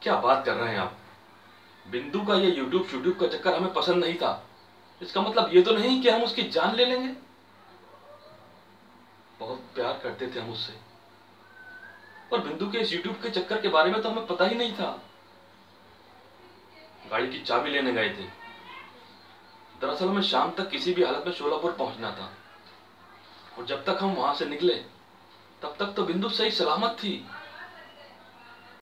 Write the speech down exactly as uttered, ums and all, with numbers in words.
क्या बात कर रहे हैं आप? बिंदु का ये यूट्यूब यूट्यूब का चक्कर हमें पसंद नहीं था। इसका मतलब ये तो नहीं कि हम उसकी जान ले लेंगे। बहुत प्यार करते थे हम उससे, और बिंदु के इस यूट्यूब के चक्कर के बारे में तो हमें पता ही नहीं था। गाड़ी की चाबी लेने गए थे। दरअसल हमें शाम तक किसी भी हालत में शोलापुर पहुंचना था, और जब तक हम वहां से निकले तब तक तो बिंदु सही सलामत थी।